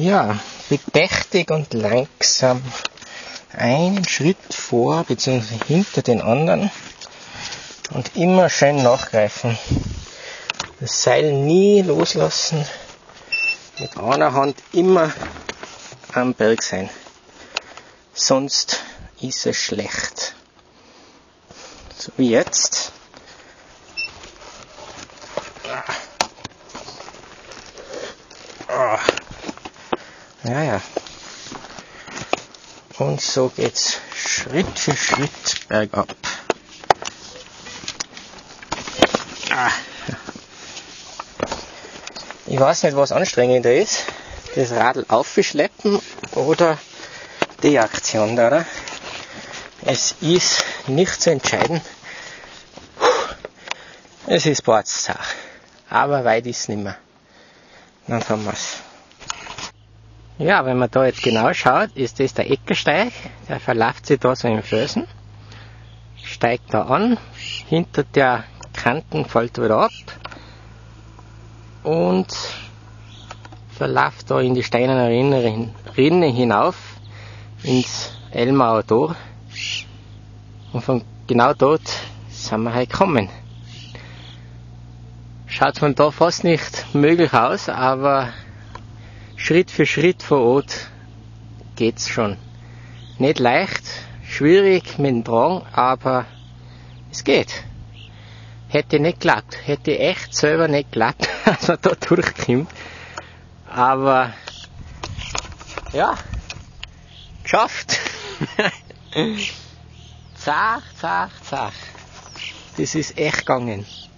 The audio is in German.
Ja, bedächtig und langsam einen Schritt vor bzw. hinter den anderen und immer schön nachgreifen. Das Seil nie loslassen, mit einer Hand immer am Berg sein, sonst ist es schlecht. So wie jetzt. Ja. Und so geht's Schritt für Schritt bergab. Ich weiß nicht, was anstrengender ist. Das Radl aufschleppen oder die Aktion da, oder? Es ist nicht zu entscheiden. Es ist Bordssache. Aber weit ist es nicht mehr. Dann haben wir's. Ja, wenn man da jetzt genau schaut, ist das der Eckersteig. Der verläuft sich da so im Felsen. Steigt da an. Hinter der Kanten fällt wieder ab. Und verläuft da in die steinerne Rinne hinauf. Ins Elmauer Tor. Und von genau dort sind wir halt gekommen. Schaut von da fast nicht möglich aus, aber Schritt für Schritt vor Ort geht's schon. Nicht leicht, schwierig mit dem Drang, aber es geht. Hätte nicht geklappt, hätte echt selber nicht geklappt, dass man da durchkommt. Aber ja, geschafft. Zach. Das ist echt gegangen.